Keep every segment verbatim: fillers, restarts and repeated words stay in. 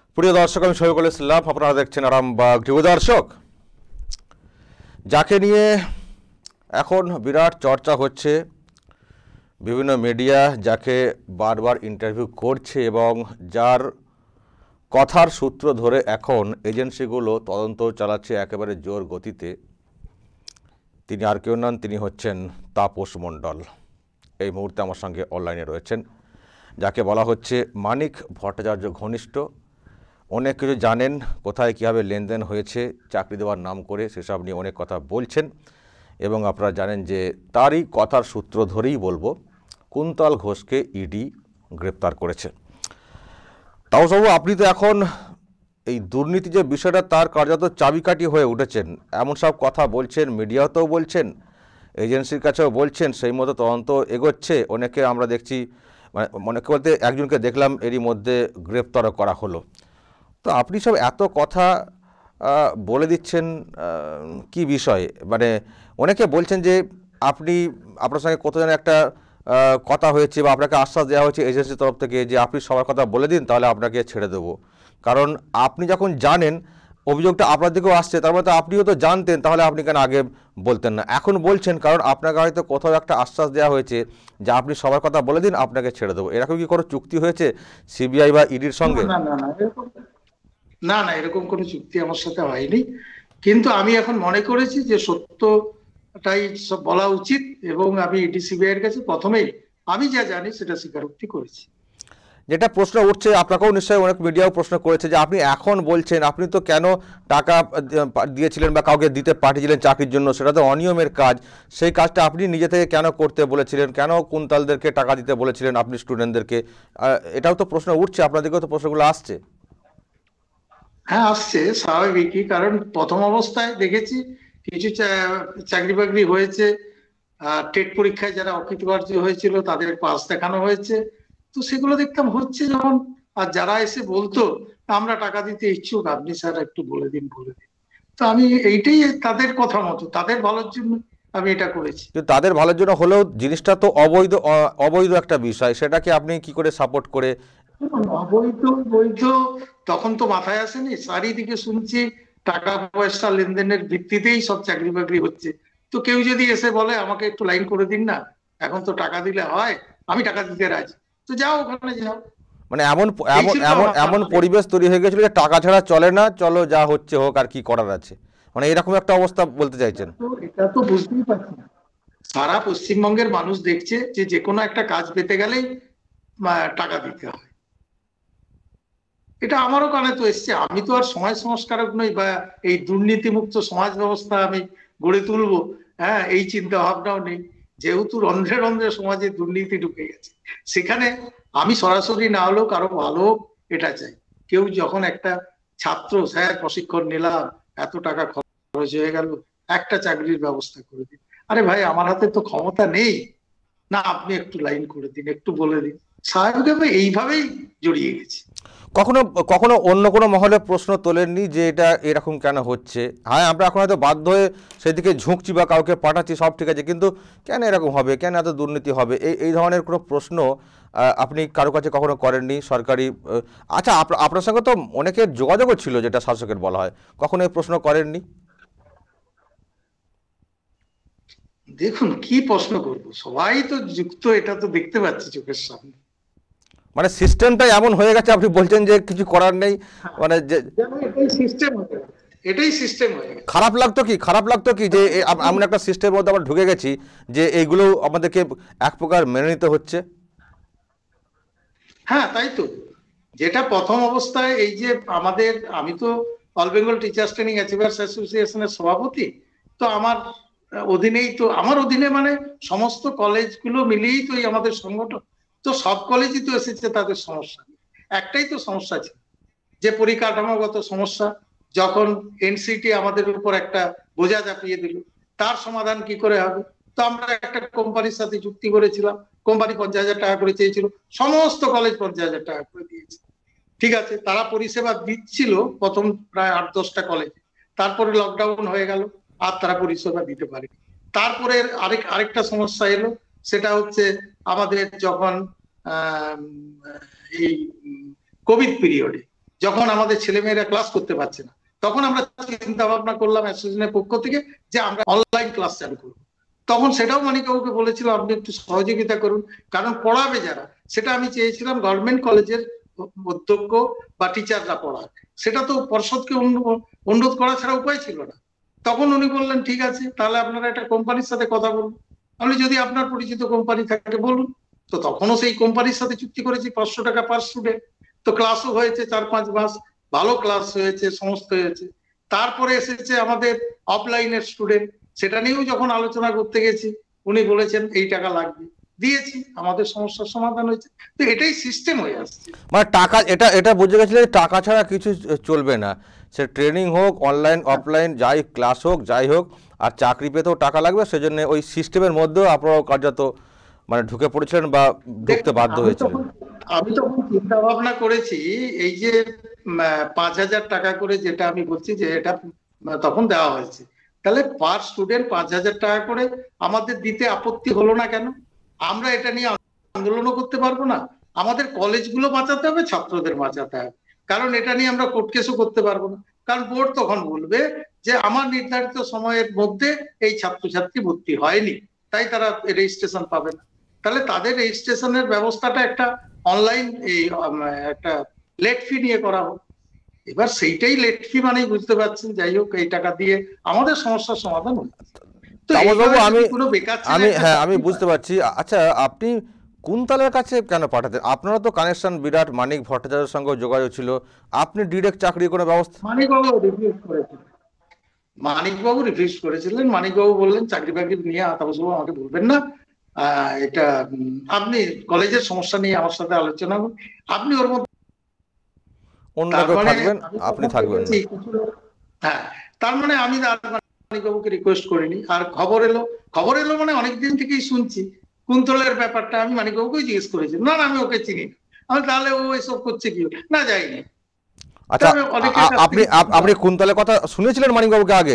প্রিয় দর্শক, আমি শহীদুল ইসলাম, আপনারা দেখছেন আরামবাগ টিভি। দর্শক, যাকে নিয়ে এখন বিরাট চর্চা হচ্ছে, বিভিন্ন মিডিয়া যাকে বারবার ইন্টারভিউ করছে এবং যার কথার সূত্র ধরে এখন এজেন্সিগুলো তদন্ত চালাচ্ছে একেবারে জোর গতিতে, তিনি আর কেউ নন, তিনি হচ্ছেন তাপস মণ্ডল। এই মুহূর্তে আমার সঙ্গে অনলাইনে রয়েছেন, যাকে বলা হচ্ছে মানিক ভট্টাচার্য ঘনিষ্ঠ। অনেক কিছু জানেন, কোথায় কীভাবে লেনদেন হয়েছে চাকরি দেওয়ার নাম করে, সেসব নিয়ে অনেক কথা বলছেন। এবং আপনারা জানেন যে তারই কথার সূত্র ধরেই বলবো, কুন্তল ঘোষকে ইডি গ্রেপ্তার করেছে। তাপসবাবু, আপনি তো এখন এই দুর্নীতি যে বিষয়টা, তার কার্যত চাবিকাঠি হয়ে উঠেছেন, এমন সব কথা বলছেন, মিডিয়াতেও বলছেন, এজেন্সির কাছেও বলছেন, সেই মতো তদন্ত এগোচ্ছে। অনেকে আমরা দেখছি, মানে অনেকে বলতে একজনকে দেখলাম এরই মধ্যে গ্রেপ্তারও করা হলো। তো আপনি সব এত কথা বলে দিচ্ছেন, কি বিষয়? মানে অনেকে বলছেন যে আপনি, আপনার সঙ্গে কত যেন একটা কথা হয়েছে বা আপনাকে আশ্বাস দেওয়া হয়েছে এজেন্সির তরফ থেকে যে আপনি সবার কথা বলে দিন, তাহলে আপনাকে ছেড়ে দেবো। কারণ আপনি যখন জানেন অভিযোগটা আপনার দিকেও আসছে, তার মধ্যে আপনিও তো জানতেন, তাহলে আপনি কেন আগে বলতেন না? এখন বলছেন কারণ আপনাকে হয়তো কোথাও একটা আশ্বাস দেওয়া হয়েছে যে আপনি সবার কথা বলে দিন, আপনাকে ছেড়ে দেবো। এরকম কি কোনো চুক্তি হয়েছে সিবিআই বা ইডির সঙ্গে? না না না এরকম না না এরকম কোনো চুক্তি আমার সাথে হয়নি। কিন্তু আমি এখন মনে করেছি যে সত্যটাই সব বলা উচিত, এবং আমি ইডি সিবিআই এর কাছে প্রথমেই আমি যা জানি সেটা স্বীকারোক্তি করেছি। যেটা প্রশ্ন উঠছে, আপনাকেও নিশ্চয়ই অনেক মিডিয়াও প্রশ্ন করেছে যে আপনি এখন বলছেন, আপনি তো কেন টাকা দিয়েছিলেন বা কাউকে দিতে পাঠিয়েছিলেন চাকরির জন্য, সেটা তো অনিয়মের কাজ। সেই কাজটা আপনি নিজে থেকে কেন করতে বলেছিলেন? কেন কুন্তলদেরকে টাকা দিতে বলেছিলেন আপনি স্টুডেন্টদেরকে? এটাও তো প্রশ্ন উঠছে, আপনাদেরকেও তো প্রশ্নগুলো আসছে। হ্যাঁ, আসছে, স্বাভাবিকই। কারণ প্রথম অবস্থায় দেখেছি কিছু চাকরি বাকরি হয়েছে, টেট পরীক্ষায় যারা অকৃতকার্য হয়েছিল তাদের পাস দেখানো হয়েছে, তো সেগুলো দেখতাম হচ্ছে যখন। আর যারা এসে বলতো আমরা টাকা দিতে ইচ্ছুক, আপনি স্যার একটু বলে দিন বলে দিন, তো আমি এইটাই তাদের কথা মতো, তাদের ভালোর জন্য আমি এটা করেছি। কিন্তু তাদের ভালোর জন্য হলেও জিনিসটা তো অবৈধ, অবৈধ একটা বিষয়, সেটাকে আপনি কি করে সাপোর্ট করে? অবৈধ বৈধ তখন তো মাথায় আসেনি, চারিদিকে শুনছি টাকা পয়সা লেনদেনের ভিত্তিতেই সব চাকরি বাকরি হচ্ছে। তো কেউ যদি এসে বলে আমাকে একটু লাইন করে দিন না, এখন তো টাকা দিলে হয়, আমি টাকা দিতে রাজি, তো যাও ওখানে যাও। মানে এমন এমন এমন এমন পরিবেশ তৈরি হয়ে গেছিল যে টাকা ছাড়া চলে না, চলো যা হচ্ছে হোক, আর কি করার আছে, মানে এরকম একটা অবস্থা বলতে চাইছেন? এটা তো বুঝতেই পারছি না, সারা পশ্চিমবঙ্গের মানুষ দেখছে যে যে কোনো একটা কাজ পেতে গেলেই টাকা দিতে হয়। এটা আমারও কানে তো এসছে। আমি তো আর সমাজ সংস্কারক নই বা এই দুর্নীতিমুক্ত সমাজ ব্যবস্থা আমি গড়ে তুলবো, হ্যাঁ, এই চিন্তা ভাবনাও নেই। যেহেতু রন্ধ্রে রন্ধ্রে সমাজে দুর্নীতি ঢুকে গেছে, সেখানে আমি সরাসরি না হলেও কারো ভালো এটা চাই। কেউ যখন একটা ছাত্র, স্যার প্রশিক্ষণ নিলাম, এত টাকা খরচ হয়ে গেল, একটা চাকরির ব্যবস্থা করে দিন। আরে ভাই, আমার হাতে তো ক্ষমতা নেই, না আপনি একটু লাইন করে দিন, একটু বলে দিন। স্বাভাবিকভাবে এইভাবেই জড়িয়ে গেছি। কখনো কখনো অন্য কোনো মহলে প্রশ্ন তোলেননি যে এটা এরকম কেন হচ্ছে? হ্যাঁ, আমরা এখন হয়তো বাধ্য হয়ে সেদিকে ঝুঁকছি বা কাউকে পাঠাচ্ছি, সব ঠিক আছে, কিন্তু কেন এরকম হবে, কেন এত দুর্নীতি হবে, এই এই ধরনের কোনো প্রশ্ন আপনি কারো কাছে কখনো করেননি সরকারি? আচ্ছা, আপনার সঙ্গে তো অনেকের যোগাযোগও ছিল, যেটা শাসকের বলা হয়, কখনো এই প্রশ্ন করেননি? দেখুন, কি প্রশ্ন করব, সবাই তো যুক্ত, এটা তো দেখতে পাচ্ছি চোখের সামনে। মানে সিস্টেমটাই এমন হয়ে গেছে, আপনি বলছেন যে কিছু করার নেই, মানে যে এটাই সিস্টেম হয়ে গেছে, এটাই সিস্টেম হয়ে গেছে। খারাপ লাগতো কি, খারাপ লাগতো কি যে এমন একটা সিস্টেমের মধ্যে আমরা ঢুকে গেছি যে এইগুলো আমাদেরকে এক প্রকার মেনে নিতে হচ্ছে? হ্যাঁ, তাই তো। যেটা প্রথম অবস্থায় এই যে আমাদের, আমি তো all Bengal teachers training achievers অ্যাসোসিয়েশনের সভাপতি, তো আমার অধীনেই তো, আমার অধীনে মানে সমস্ত কলেজগুলো মিলিয়েই তো এই আমাদের সংগঠন। তো সব কলেজই তো এসেছে তাদের সমস্যা, একটাই তো সমস্যা ছিল, যে পরিকাঠামোগত সমস্যা। যখন এনসিটি আমাদের উপর একটা বোঝা চাপিয়ে দিল, তার সমাধান কি করে হবে? তো আমরা একটা কোম্পানির সাথে চুক্তি করেছিলাম, কোম্পানি পঞ্চাশ হাজার টাকা করে চেয়েছিল, সমস্ত কলেজ পঞ্চাশ হাজার টাকা করে দিয়েছে। ঠিক আছে, তারা পরিষেবা দিচ্ছিল প্রথম প্রায় আট দশটা কলেজে, তারপরে লকডাউন হয়ে গেল, আর তারা পরিষেবা দিতে পারেনি। তারপরে আরেক আরেকটা সমস্যা এলো, সেটা হচ্ছে আমাদের যখন আহ এই কোভিড পিরিয়ডে যখন আমাদের ছেলেমেয়েরা ক্লাস করতে পারছে না, তখন আমরা চিন্তা ভাবনা করলাম অ্যাসোসিয়েশনের পক্ষ থেকে যে আমরা অনলাইন ক্লাস চালু করব। তখন সেটাও মানিকবাবুকে বলেছিলাম আপনি একটু সহযোগিতা করুন, কারণ পড়াবে যারা, সেটা আমি চেয়েছিলাম গভর্নমেন্ট কলেজের অধ্যক্ষ বা টিচাররা পড়াক, সেটা তো পর্ষদকে অনুরোধ করা ছাড়া উপায় ছিল না। তখন উনি বললেন ঠিক আছে, তাহলে আপনারা একটা কোম্পানির সাথে কথা বলুন। আমি যদি আপনার পরিচিত কোম্পানি থাকে বলুন। তো তখনও সেই কোম্পানির সাথে চুক্তি করেছি পাঁচশো টাকা পার স্টুডেন্ট। তো ক্লাসও হয়েছে চার পাঁচ মাস, ভালো ক্লাস হয়েছে, সমস্ত হয়েছে। তারপরে এসেছে আমাদের অফলাইনের স্টুডেন্ট, সেটা নিয়েও যখন আলোচনা করতে গেছি উনি বলেছেন এই টাকা লাগবে, দিয়েছি, আমাদের সমস্যার সমাধান হয়েছে। তো এটাই সিস্টেম হয়ে আসছে। মানে টাকা, এটা এটা বুঝে গেছিলেন টাকা ছাড়া কিছু চলবে না, সে ট্রেনিং হোক, অনলাইন অফলাইন যাই ক্লাস হোক যাই হোক, আর চাকরি পেতেও টাকা লাগবে, সেজন্য ওই সিস্টেমের মধ্যেও আপনারাও কার্যত মানে ঢুকে পড়েছিলেন বা ঢুকতে বাধ্য হয়েছিলেন। আমি তখন চিন্তা ভাবনা করেছি এই যে পাঁচ হাজার টাকা করে যেটা আমি বলছি যে এটা তখন দেওয়া হয়েছে, তাহলে পার স্টুডেন্ট পাঁচ হাজার টাকা করে আমাদের দিতে আপত্তি হলো না কেন? আমরা এটা নিয়ে আন্দোলনও করতে পারবো না, আমাদের কলেজগুলো বাঁচাতে হবে, ছাত্রদের বাঁচাতে হবে, কারণ এটা নিয়ে আমরা কোর্ট কেসও করতে পারবো না। কারণ বোর্ড তখন বলবে যে আমার নির্ধারিত সময়ের মধ্যে এই ছাত্রছাত্রী ভর্তি হয়নি, তাই তারা রেজিস্ট্রেশন পাবে না। তাহলে তাদের রেজিস্ট্রেশনের ব্যবস্থাটা একটা অনলাইন এই একটা লেট ফি নিয়ে করা হোক। এবার সেইটাই লেট ফি মানেই বুঝতে পারছেন, যাই হোক এই টাকা দিয়ে আমাদের সমস্যার সমাধান হবে। তো আমি আমি হ্যাঁ আমি বুঝতে পারছি। আচ্ছা, আপনি কুন্তলের কাছে কেন পাঠাতেন? আপনারা তো কানেকশন বিরাট, মানিক ভট্টাচার্যের সঙ্গে যোগাযোগ ছিল, আপনি ডিরেক্ট চাকরির কোনো ব্যবস্থা? মানিকবাবু রিফিউজ করেছিলেন, মানিকবাবু রিফিউজ করেছিলেন মানিকবাবু বললেন চাকরি বাকরি নিয়ে আতাবসব আমাকে বলবেন না, এটা আপনি কলেজের সমস্যা নিয়ে আমার সাথে আলোচনা করুন, আপনি ওর মধ্যে অন্য কেউ থাকবেন, আপনি থাকবেন। হ্যাঁ, তার মানে আমি মানিকবাবুকে রিকোয়েস্ট করিনি। আর খবর এলো, খবর এলো মানে অনেকদিন থেকেই শুনছি কুন্তলের ব্যাপারটা, আমি মানিকবাবুকেই জিজ্ঞেস করেছি, না আমি ওকে চিনি না। আমি তাহলে ও এসব করছে কি না, যাইনি। আচ্ছা, আপনি আপনি কুন্তলের কথা শুনেছিলেন মানিকবাবুকে আগে?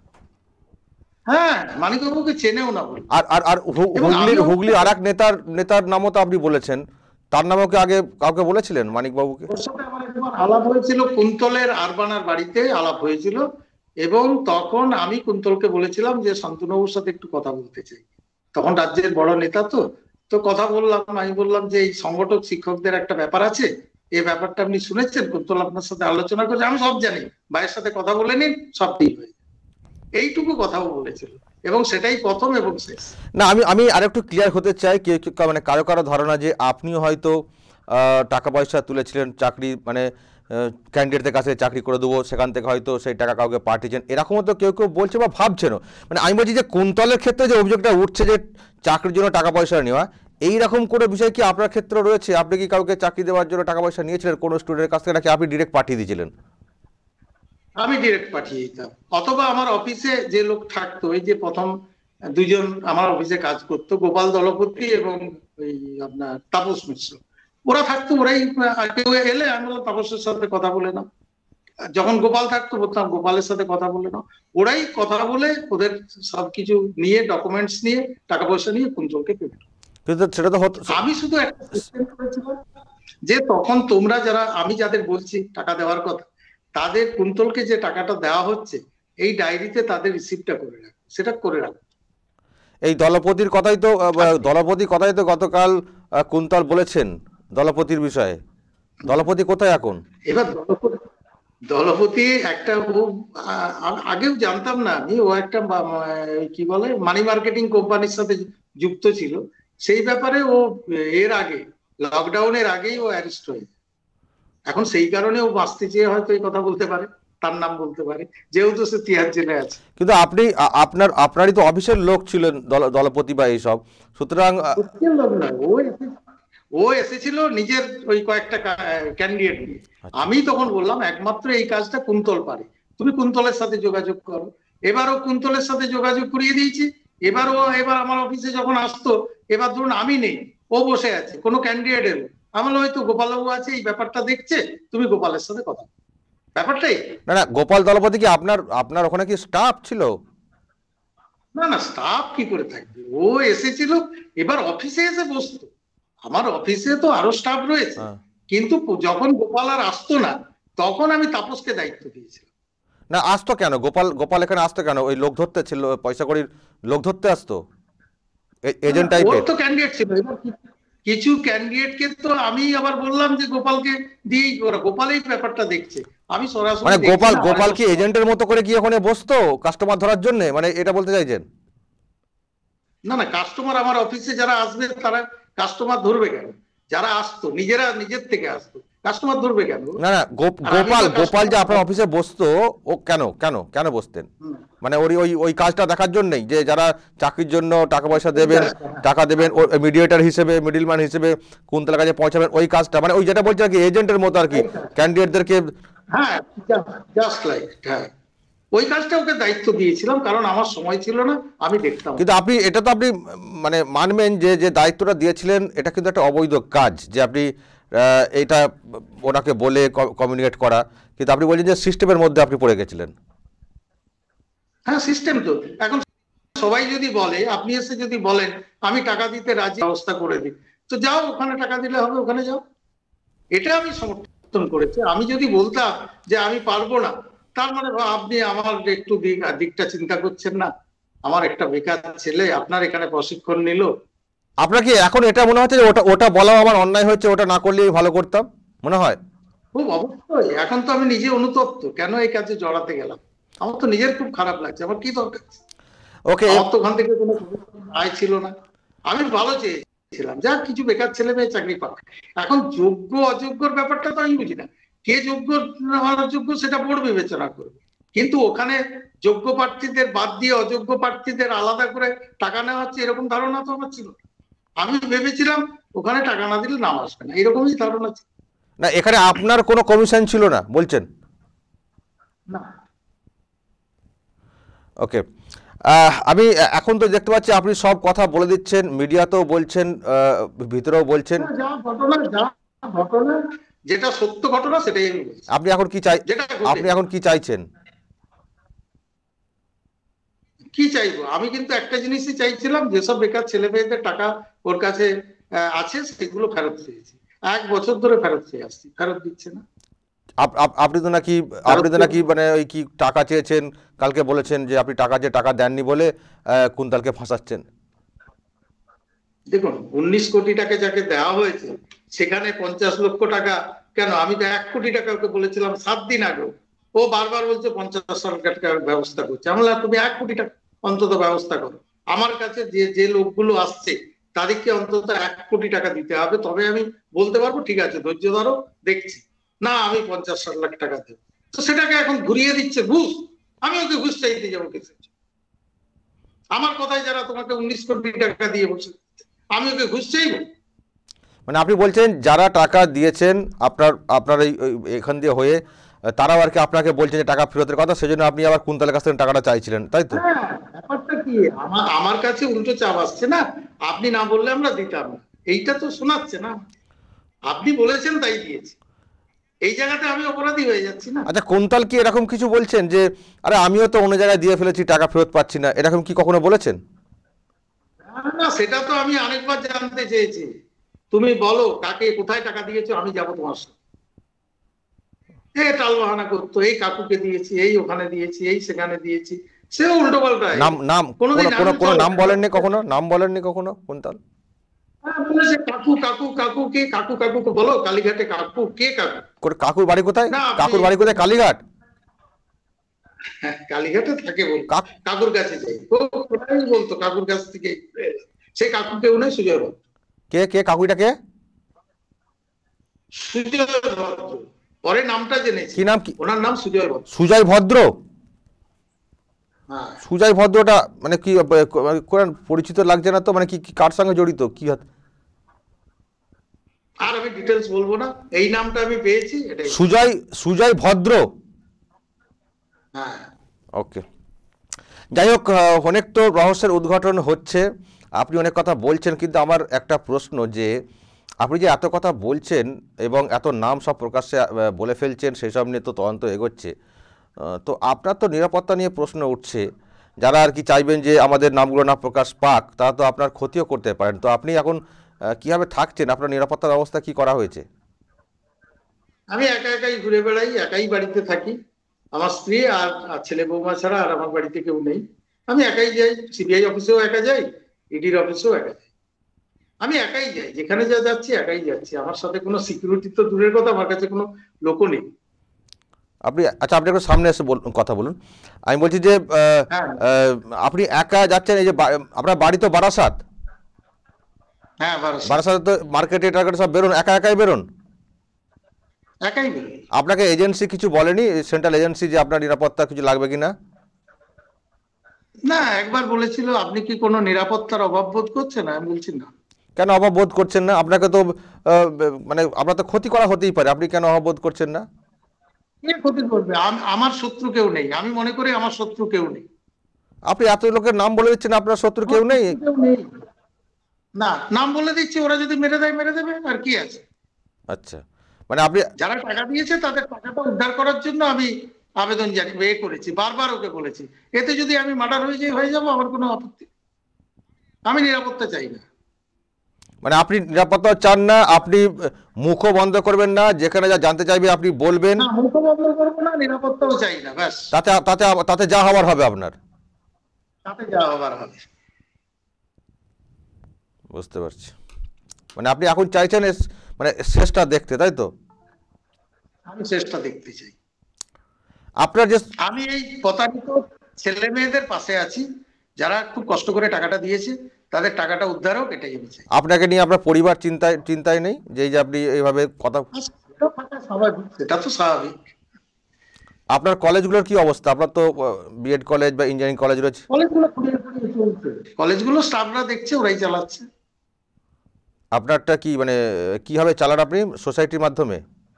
হ্যাঁ, মানিকবাবুকে চেনেও না বলে। আর আর আর হুগলির হুগলির আর এক নেতার নেতার নামও তো আপনি বলেছেন, তার নামও কি আগে কাউকে বলেছিলেন মানিকবাবুকে? ওর সাথে আমার একবার আলাপ হয়েছিল, কুন্তলের আরবানার বাড়িতে আলাপ হয়েছিল, এবং তখন আমি কুন্তলকে বলেছিলাম যে শান্তনুবাবুর সাথে একটু কথা বলতে চাই। তখন রাজ্যের বড় নেতা তো তো কথা বললাম, আমি বললাম যে এই সংগঠক শিক্ষকদের একটা ব্যাপার আছে, এই ব্যাপারটা আপনি শুনেছেন? কুন্তল আপনার সাথে আলোচনা করছে, আমি সব জানি, ভাইয়ের সাথে কথা বলে নিন, সব ঠিক হয়ে যাবে, এইটুকু কথাও বলেছিল, এবং সেটাই প্রথম এবং শেষ। না, আমি আমি আরেকটু ক্লিয়ার হতে চাই, কেউ মানে কারো কারো ধারণা যে আপনিও হয়তো টাকা পয়সা তুলেছিলেন চাকরি, মানে ক্যান্ডিডেটদের কাছে চাকরি করে দেবো, সেখান থেকে হয়তো সেই টাকা কাউকে পাঠিয়েছেন, এরকমও তো কেউ কেউ বলছে বা ভাবছেনও। মানে আমি বলছি যে কুন্তলের ক্ষেত্রে যে অভিযোগটা উঠছে যে চাকরির জন্য টাকা পয়সা নেওয়া, এইরকম কোনো বিষয় কি আপনার ক্ষেত্রে রয়েছে? আপনি কি কাউকে চাকরি দেওয়ার জন্য টাকা পয়সা নিয়েছিলেন কোনো স্টুডেন্টের কাছ থেকে, নাকি আপনি ডিরেক্ট পাঠিয়ে দিয়েছিলেন? আমি ডিরেক্ট পাঠিয়ে দিতাম, অথবা আমার অফিসে যে লোক থাকতো, এই যে প্রথম দুজন আমার অফিসে কাজ করতো, গোপাল দলপতি এবং ওই আপনার তাপস মিশ্র, ওরা থাকতো, ওরাই কেউ এলে আমি বললাম তাপসের সাথে কথা বলে নাও। যখন গোপাল থাকতো বলতাম গোপালের সাথে কথা বলে নাও, ওরাই কথা বলে ওদের সবকিছু নিয়ে ডকুমেন্টস নিয়ে টাকা পয়সা নিয়ে কুন্তলকে পেমেন্ট। কিন্তু সেটা তো হতো, আমি শুধু একটা সিস্টেম করেছিলাম যে তখন তোমরা যারা, আমি যাদের বলছি টাকা দেওয়ার কথা, তাদের কুন্তলকে যে টাকাটা দেওয়া হচ্ছে এই ডায়েরিতে তাদের রিসিপ্টটা করে রাখো, সেটা করে রাখো। এই দলপতির কথাই তো, দলপতির কথাই তো গতকাল কুন্তল বলেছেন দলপতির বিষয়ে। দলপতি কোথায় এখন? এবার দলপতি দলপতি একটা আগেও জানতাম না আমি, ও একটা কি বলে মানি মার্কেটিং কোম্পানির সাথে যুক্ত ছিল, সেই ব্যাপারে ও এর আগে লকডাউনের আগেই ও অ্যারেস্ট হয়ে, এখন সেই কারণে ও বাঁচতে চেয়ে হয়তো এই কথা বলতে পারে, তার নাম বলতে পারে, যেহেতু সে তিহার জেলে আছে। কিন্তু আপনি আপনার আপনারই তো অফিসের লোক ছিলেন দলপতি বা এইসব, সুতরাং ও ও এসেছিল নিজের ওই কয়েকটা ক্যান্ডিডেট নিয়ে। আমি তখন বললাম একমাত্র এই কাজটা কুন্তল পারে, তুমি কুন্তলের সাথে যোগাযোগ করো। এবারও কুন্তলের সাথে যোগাযোগ করিয়ে দিয়েছি। এবারও এবার আমার অফিসে যখন আসতো, এবার ধরুন আমি নেই, ও বসে আছে, কোনো ক্যান্ডিডেট এলো, আমার হয়তো গোপালবাবু আছে এই ব্যাপারটা দেখছে, তুমি গোপালের সাথে কথা, ব্যাপারটাই। না না, গোপাল দলপতি কি আপনার আপনার ওখানে কি স্টাফ ছিল? না না, স্টাফ কি করে থাকবে, ও এসেছিল, এবার অফিসে এসে বসতো, আমার অফিসে তো আরো স্টাফ রয়েছে, কিন্তু যখন গোপাল আর আসতো না তখন আমি তাপসকে দায়িত্ব দিয়েছিলাম। না আসতো কেন গোপাল? গোপাল এখানে আসতো কেন? ওই লোক ধরতে ছিল, পয়সা কড়ির লোক ধরতে আসতো, এজেন্ট ওর টাইপের। তো ক্যান্ডিডেট ছিল, এবার কিছু ক্যান্ডিডেটকে তো আমি আবার বললাম যে গোপালকে দিয়েই করা, গোপালই ব্যাপারটা দেখছে, আমি সরাসরি মানে দেখছি গোপাল না। গোপাল কি এজেন্টের মতো করে কি ওখানে বসতো কাস্টমার ধরার জন্য, মানে এটা বলতে চাইছেন? না না, কাস্টমার আমার অফিসে যারা আসবে তারা কাস্টমার ধরবে কেন? যারা আসতো নিজেরা নিজের থেকে আসতো, কাস্টমার ধরবে কেন? না না গোপ- আর আমি গোপাল তো গোপাল যে customer- আপনার অফিসে বসতো, ও কেন কেন কেন বসতেন? হুম। মানে ওই ওই ওই কাজটা দেখার জন্যই, যে যারা চাকরির জন্য টাকা পয়সা দেবেন, টাকা দেবেন মিডিয়েটার হিসেবে, মিডিলম্যান হিসেবে কুন্তলার কাছে পৌঁছাবেন, ওই কাজটা, মানে ওই যেটা বলছে আর কি এজেন্টের মতো আর কি, ক্যান্ডিডেটদেরকে। হ্যাঁ, জাস্ট লাইক, হ্যাঁ ওই কাজটা ওকে দায়িত্ব দিয়েছিলাম, কারণ আমার সময় ছিল না, আমি দেখতাম। কিন্তু আপনি এটা তো আপনি মানে মানবেন যে যে দায়িত্বটা দিয়েছিলেন এটা কিন্তু একটা অবৈধ কাজ, যে আপনি আহ, এইটা ওনাকে বলে কমিউনিকেট করা, কিন্তু আপনি বলছেন যে সিস্টেমের মধ্যে আপনি পড়ে গেছিলেন। হ্যাঁ সিস্টেম তো এখন সবাই যদি বলে, আপনি এসে যদি বলেন আমি টাকা দিতে রাজি, ব্যবস্থা করে দিই, তো যাও ওখানে টাকা দিলে হবে, ওখানে যাও। এটা আমি সমর্থন করেছি। আমি যদি বলতাম যে আমি পারবো না, তার মানে আপনি আমার একটু দিক দিকটা চিন্তা করছেন না, আমার একটা বেকার ছেলে আপনার এখানে প্রশিক্ষণ নিল। আপনার কি এখন এটা মনে হচ্ছে যে ওটা ওটা বলা আমার অন্যায় হচ্ছে, ওটা না করলেই ভালো করতাম মনে হয়? খুব অবশ্যই, এখন তো আমি নিজে অনুতপ্ত কেন এই কাজে জড়াতে গেলাম, আমার তো নিজের খুব খারাপ লাগছে, আমার কি দরকার? ওকে, আমার তো ওখান থেকে কোনো আয় ছিল না, আমি ভালো চেয়েছিলাম যা কিছু বেকার ছেলে মেয়ে চাকরি পাক। এখন যোগ্য অযোগ্যর ব্যাপারটা তো আমি বুঝি না, কে যোগ্য অযোগ্য সেটা বোর্ড বিবেচনা করবে, কিন্তু ওখানে যোগ্য প্রার্থীদের বাদ দিয়ে অযোগ্য প্রার্থীদের আলাদা করে টাকা নেওয়া হচ্ছে এরকম ধারণা তো আমার ছিল। আমি ভেবেছিলাম ওখানে টাকা না দিলে নাম আসবে না, এরকমই ধারণা ছিল। না এখানে আপনার কোনো কমিশন ছিল না বলছেন? না ওকে, আমি এখন তো দেখতে পাচ্ছি আপনি সব কথা বলে দিচ্ছেন, মিডিয়াতেও বলছেন, ভিতরেও বলছেন। যা ঘটনা, যা ঘটনা, যেটা সত্য ঘটনা সেটাই আমি বলছি। আপনি এখন কি চাই, যেটা আপনি এখন কি চাইছেন? কি চাইবো, আমি কিন্তু একটা জিনিসই চাইছিলাম, যেসব বেকার ছেলে মেয়েদের টাকা ওর কাছে আছে সেগুলো ফেরত চেয়েছি, এক বছর ধরে ফেরত চেয়ে আসছি, ফেরত দিচ্ছে না। আপনি তো নাকি আপনি তো নাকি মানে ওই কি টাকা চেয়েছেন, কালকে বলেছেন যে আপনি টাকা যে টাকা দেননি বলে কুন্তলকে ফাঁসাচ্ছেন। দেখুন উনিশ কোটি টাকা যাকে দেওয়া হয়েছে সেখানে পঞ্চাশ লক্ষ টাকা কেন, আমি তো এক কোটি টাকা ওকে বলেছিলাম সাত দিন আগে, ও বারবার বলছে পঞ্চাশ লাখ টাকার ব্যবস্থা করছে। আমি বললাম তুমি এক কোটি টাকা অন্তত ব্যবস্থা করো, আমার কাছে যে যে লোকগুলো আসছে তাদেরকে অন্তত এক কোটি টাকা দিতে হবে, তবে আমি বলতে পারবো ঠিক আছে ধৈর্য ধরো দেখছি। না আমি পঞ্চাশ ষাট লাখ টাকা দেবো, তো সেটাকে এখন ঘুরিয়ে দিচ্ছে ঘুষ। আমি ওকে ঘুষ চাইতে যাবো কেসে? আমার কথায় যারা তোমাকে উনিশ কোটি টাকা দিয়ে বসে, আমি ওকে ঘুষ চাইবো? মানে আপনি বলছেন যারা টাকা দিয়েছেন আপনার আপনার এই এখান দিয়ে হয়ে, তারাও আর কি আপনাকে বলছেন যে টাকা ফেরতের কথা, সেজন্য আপনি আবার কুন্তলের কাছ থেকে টাকাটা চাইছিলেন, তাই তো? হ্যাঁ, ব্যাপারটা কি, আমার আমার কাছে উল্টো চাপ আসছে না, আপনি না বললে আমরা দিতাম না, এইটা তো শোনাচ্ছে না, আপনি বলেছেন তাই দিয়েছি, এই জায়গাতে আমি অপরাধী হয়ে যাচ্ছি না। আচ্ছা কুন্তল কি এরকম কিছু বলছেন যে আরে আমিও তো অন্য জায়গায় দিয়ে ফেলেছি টাকা ফেরত পাচ্ছি না, এরকম কি কখনো বলেছেন? না সেটা তো আমি অনেকবার জানতে চেয়েছি, তুমি বলো কাকে কোথায় টাকা দিয়েছো, আমি যাবো তোমার সাথে। এই টাল বাহানা করতো, এই কাকুকে দিয়েছি, এই ওখানে দিয়েছি, এই সেখানে দিয়েছি, সে উল্টো পাল্টায়। নাম নাম কোনোদিন কোনো কোনো নাম বলেননি কখনো, নাম বলেননি কখনো কুন্তল? বলেছে কাকু কাকু কাকু কে, কাকু কাকু বলো, কালীঘাটে কাকু কে, কাকু কাকুর বাড়ি কোথায়? কাকুর বাড়ি কোথায়? কালীঘাট? কালীঘাটে থাকে বল, কাকুর কাছে যাই, ও বলতো কাকুর কাছ থেকে, সেই কাকু কেউ নেই, সুজয় ভদ্র। কে কে কাকুটা কে? সুজয় ভদ্র, পরে নামটা জেনেছি। কি নাম? কি ওনার নাম? সুজয় ভদ্র। সুজয় ভদ্র? হ্যাঁ। সুজয় ভদ্রটা মানে কি পরিচিত লাগছে না তো, মানে কি কার সঙ্গে জড়িত কি? আর আমি ডিটেলস বলবো না, এই নামটা আমি পেয়েছি এটাই। সুজয় সুজয় ভদ্র? হ্যাঁ। ওকে, যাই হোক, অনেক তো রহস্যের উদ্ঘাটন হচ্ছে, আপনি অনেক কথা বলছেন, কিন্তু আমার একটা প্রশ্ন যে আপনি যে এত কথা বলছেন এবং এত নাম সব প্রকাশ্যে বলে ফেলছেন, সেসব নিয়ে তো তদন্ত এগোচ্ছে, তো আপনার তো নিরাপত্তা নিয়ে প্রশ্ন উঠছে, যারা আর কি চাইবেন যে আমাদের নামগুলো না প্রকাশ পাক, তারা তো আপনার ক্ষতিও করতে পারেন, তো আপনি এখন কিভাবে থাকছেন, আপনার নিরাপত্তার ব্যবস্থা কি করা হয়েছে? আমি একা একাই ঘুরে বেড়াই, একাই বাড়িতে থাকি। আমার স্ত্রী আর আর ছেলে বৌমা ছাড়া আর আমার বাড়িতে কেউ নেই। আমি একাই যাই, সিবিআই অফিসেও একা যাই, ইডির অফিসেও একা যাই। আমি একাই যাই, যেখানে যা যাচ্ছি একাই যাচ্ছি। আমার সাথে কোনো সিকিউরিটি তো দূরের কথা, আমার কাছে কোনো লোকও নেই। আপনি আচ্ছা, আপনি একটু সামনে এসে বল- কথা বলুন। আমি বলছি যে আহ, হ্যাঁ আহ, আপনি একা যাচ্ছেন, এই যে বা- আপনার বাড়ি তো বারাসাত, হ্যাঁ, বারাসাত। বারাসাতে তো মার্কেটে টার্গেটে সব বেরোন, একা একাই বেরোন? একাই বেরোই। আপনাকে এজেন্সি কিছু বলেনি, সেন্ট্রাল এজেন্সি, যে আপনার নিরাপত্তা কিছু লাগবে কিনা? না, একবার বলেছিল আপনি কি কোনো নিরাপত্তার অভাব বোধ করছেন? আমি বলছি না। কেন অভাব বোধ করছেন না? আপনাকে তো আহ, মানে আপনার তো ক্ষতি করা হতেই পারে, আপনি কেন অভাব বোধ করছেন না? কে ক্ষতি করবে? আম- আমার শত্রু কেউ নেই। আমি মনে করি আমার শত্রু কেউ নেই। আপনি এত লোকের নাম বলে দিচ্ছেন, আপনার শত্রু আমার কেউ নেই? শত্রু কেউ নেই। না, নাম বলে দিচ্ছি, ওরা যদি মেরে দেয় মেরে দেবে, আর কি আছে। আচ্ছা, মানে আপনি যারা টাকা দিয়েছে তাদের টাকাটা উদ্ধার করার জন্য আমি আবেদন জানি এ করেছি, বারবার ওকে বলেছি। এতে যদি আমি মার্ডার হয়ে যাই, হয়ে যাবো, আমার কোনো আপত্তি। আমি নিরাপত্তা চাই না। মানে আপনি নিরাপত্তা চান না, আপনি মুখও বন্ধ করবেন না, যেখানে যা জানতে চাইবে আপনি বলবেন, না, মুখ বন্ধ করবো না, নিরাপত্তাও চাই না, ব্যাস। তাতে তাতে তাতে যা হওয়ার হবে আপনার। তাতে যা হবার হবে। বুঝতে পারছি। মানে আপনি এখন চাইছেন এস- মানে শেষটা দেখতে, তাই তো? আমি চেষ্টা দেখতে চাই। আপনার যে আমি এই প্রতারিত ছেলে মেয়েদের পাশে আছি, যারা খুব কষ্ট করে টাকাটা দিয়েছে, তাদের টাকাটা উদ্ধার হোক, এটাই আমি চাই। আপনাকে নিয়ে আপনার পরিবার চিন্তায় চিন্তায় নেই, যে এই যে আপনি এইভাবে কথা? সেটা থাকা স্বাভাবিক, সেটা তো স্বাভাবিক। আপনার কলেজগুলোর কি অবস্থা? আপনার তো বিএড কলেজ বা ইঞ্জিনিয়ারিং কলেজ রয়েছে। কলেজগুলো খুঁড়িয়ে খুঁড়িয়ে চলছে। কলেজগুলো স্টাফরা দেখছে, ওরাই চালাচ্ছে। আপনারটা কি মানে কিভাবে চালান আপনি? সোসাইটির মাধ্যমে?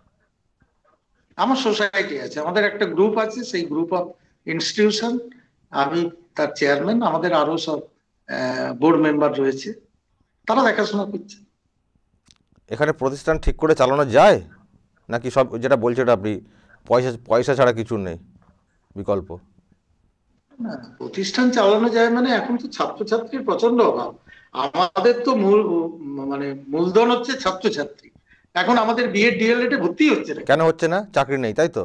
আমার সোসাইটি আছে, আমাদের একটা গ্রুপ আছে, সেই গ্রুপ অফ ইনস্টিটিউশন, আমি তার চেয়ারম্যান। আমাদের আরো সব বোর্ড মেম্বার রয়েছে, তারা দেখাশোনা করছে। এখানে প্রতিষ্ঠান ঠিক করে চালানো যায় নাকি সব যেটা বলছেন আপনি, পয়সা পয়সা ছাড়া কিছু নেই বিকল্প? না, প্রতিষ্ঠান চালানো যায় মানে এখন তো ছাত্রছাত্রীর প্রচন্ড অভাব। আমাদের তো মূল মানে মূলধন হচ্ছে ছাত্রছাত্রী। এখন আমাদের বিএড ডিএলএড এ ভর্তি হচ্ছে না, কেন হচ্ছে না? চাকরি নেই, তাই তো?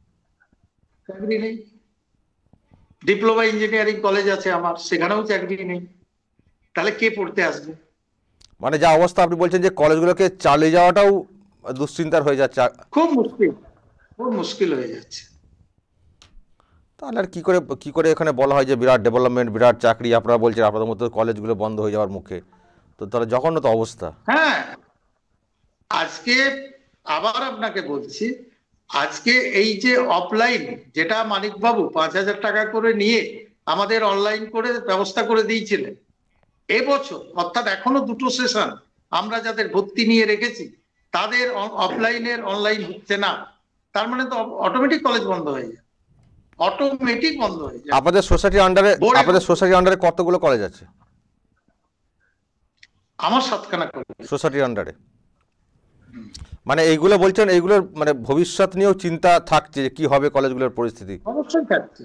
চাকরি নেই। ডিপ্লোমা ইঞ্জিনিয়ারিং কলেজ আছে আমার, সেখানেও চাকরি নেই। তাহলে কে পড়তে আসবে? মানে যা অবস্থা, আপনি বলছেন যে কলেজগুলোকে চালিয়ে যাওয়াটাও দুশ্চিন্তার হয়ে যাচ্ছে। খুব মুশকিল, খুব মুশকিল হয়ে যাচ্ছে। তাহলে আর কি করে কি করে এখানে বলা হয় যে বিরাট ডেভেলপমেন্ট, বিরাট চাকরি? আপনারা বলছেন আপনাদের মতো কলেজগুলো বন্ধ হয়ে যাওয়ার মুখে, তো তাহলে জঘন্য তো অবস্থা। হ্যাঁ, আজকে আবার আপনাকে বলছি, আজকে এই যে অফলাইন, যেটা মানিকবাবু পাঁচ হাজার টাকা করে নিয়ে আমাদের অনলাইন করে ব্যবস্থা করে দিয়েছিলেন, এবছর অর্থাৎ এখনো দুটো সেশন আমরা যাদের ভর্তি নিয়ে রেখেছি, তাদের অফলাইনের অনলাইন হচ্ছে না। তার মানে তো অটোমেটিক কলেজ বন্ধ হয়ে যায়, অটোমেটিক বন্ধ হয়ে যায়। আপনাদের সোসাইটির আন্ডারে Board- আপনাদের সোসাইটির আন্ডারে কতগুলো কলেজ আছে? আমার সাতখানা কলেজ। সোসাইটির আন্ডারে মানে এইগুলো বলছেন, এইগুলোর মানে ভবিষ্যৎ নিয়েও চিন্তা থাকছে যে কি হবে কলেজগুলোর পরিস্থিতি? অবশ্যই থাকছে।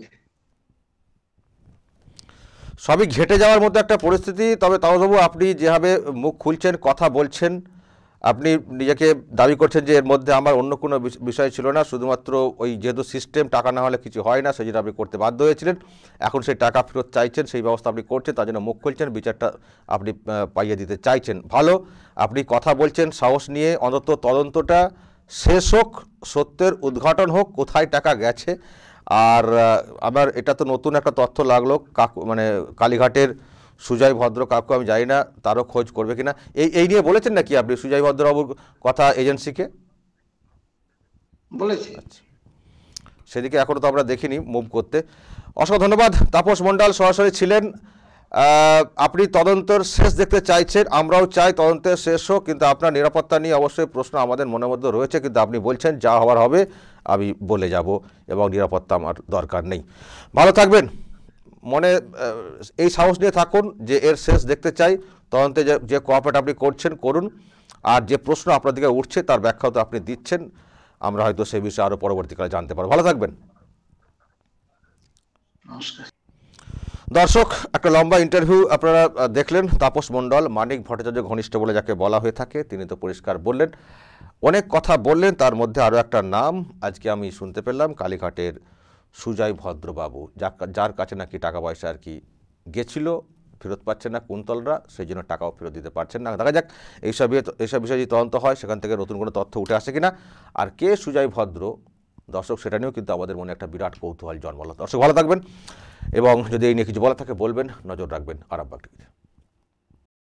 সবই ঘেটে যাওয়ার মতো একটা পরিস্থিতি। তবে তাওবাবু, আপনি যেভাবে মুখ খুলছেন, কথা বলছেন, আপনি নিজেকে দাবি করছেন যে এর মধ্যে আমার অন্য কোনো বিষয় ছিল না, শুধুমাত্র ওই যেহেতু সিস্টেম, টাকা না হলে কিছু হয় না, সেই জন্য আপনি করতে বাধ্য হয়েছিলেন। এখন সেই টাকা ফেরত চাইছেন, সেই ব্যবস্থা আপনি করছেন, তার জন্য মুখ খুলছেন, বিচারটা আপনি পাইয়ে দিতে চাইছেন। ভালো, আপনি কথা বলছেন সাহস নিয়ে। অন্তত তদন্তটা শেষ হোক, সত্যের উদ্ঘাটন হোক, কোথায় টাকা গেছে। আর আমার এটা তো নতুন একটা তথ্য লাগলো, কাকু মানে কালীঘাটের সুজয় ভদ্র কাকু, আমি জানি না তারও খোঁজ করবে কিনা। এই এই নিয়ে বলেছেন নাকি আপনি সুজয় ভদ্রবাবুর কথা এজেন্সিকে? বলেছি। আচ্ছা, সেদিকে এখনও তো আমরা দেখিনি মুভ করতে। অসংখ্য ধন্যবাদ। তাপস মণ্ডল সরাসরি ছিলেন। আপনি তদন্তের শেষ দেখতে চাইছেন, আমরাও চাই তদন্তের শেষ হোক, কিন্তু আপনার নিরাপত্তা নিয়ে অবশ্যই প্রশ্ন আমাদের মনের মধ্যে রয়েছে। কিন্তু আপনি বলছেন যা হওয়ার হবে আমি বলে যাব, এবং নিরাপত্তা আমার দরকার নেই। ভালো থাকবেন, মনে এই সাহস নিয়ে থাকুন যে এর শেষ দেখতে চাই। তদন্তে যে যে কোঅপারেট আপনি করছেন করুন, আর যে প্রশ্ন আপনার দিকে উঠছে তার ব্যাখ্যাও তো আপনি দিচ্ছেন। আমরা হয়তো সেই বিষয়ে আরও পরবর্তীকালে জানতে পারবো। ভালো থাকবেন। নমস্কার। দর্শক, একটা লম্বা ইন্টারভিউ আপনারা দেখলেন। তাপস মণ্ডল, মানিক ভট্টাচার্য ঘনিষ্ঠ বলে যাকে বলা হয়ে থাকে, তিনি তো পরিষ্কার বললেন অনেক কথা বললেন, তার মধ্যে আরও একটা নাম আজকে আমি শুনতে পেলাম, কালীঘাটের সুজয় ভদ্রবাবু, যার কাছে নাকি টাকা পয়সা আর কি গেছিল, ফেরত পাচ্ছেন না কুন্তলরা, সেই জন্য টাকাও ফেরত দিতে পারছেন না। দেখা যাক এইসব এইসব বিষয়ে যদি তদন্ত হয় সেখান থেকে নতুন কোনো তথ্য উঠে আসে কিনা, আর কে সুজয় ভদ্র দর্শক সেটা নিয়েও কিন্তু আমাদের মনে একটা বিরাট কৌতূহল জন্মালো। দর্শক ভালো থাকবেন এবং যদি এই নিয়ে কিছু বলা থাকে বলবেন, নজর রাখবেন আরামবাগ টিভিতে।